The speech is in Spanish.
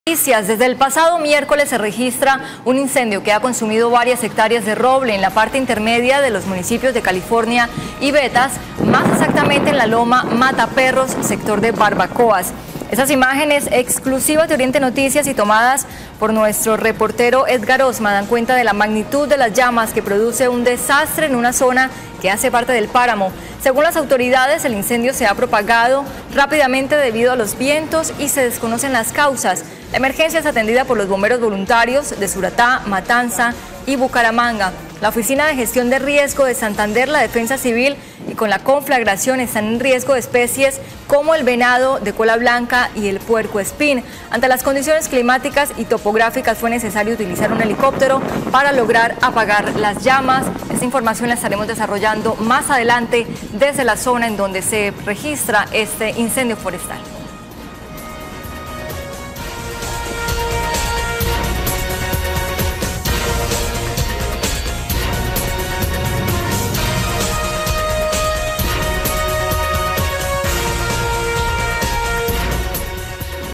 Desde el pasado miércoles se registra un incendio que ha consumido varias hectáreas de roble en la parte intermedia de los municipios de California y Betas, más exactamente en la loma Mataperros, sector de Barbacoas. Esas imágenes exclusivas de Oriente Noticias y tomadas por nuestro reportero Edgar Osma dan cuenta de la magnitud de las llamas que produce un desastre en una zona que hace parte del páramo. Según las autoridades, el incendio se ha propagado rápidamente debido a los vientos y se desconocen las causas. La emergencia es atendida por los bomberos voluntarios de Suratá, Matanza y Bucaramanga. La Oficina de Gestión de Riesgo de Santander, la Defensa Civil y con la conflagración están en riesgo de especies como el venado de cola blanca y el puercoespín. Ante las condiciones climáticas y topográficas fue necesario utilizar un helicóptero para lograr apagar las llamas. Esta información la estaremos desarrollando más adelante desde la zona en donde se registra este incendio forestal.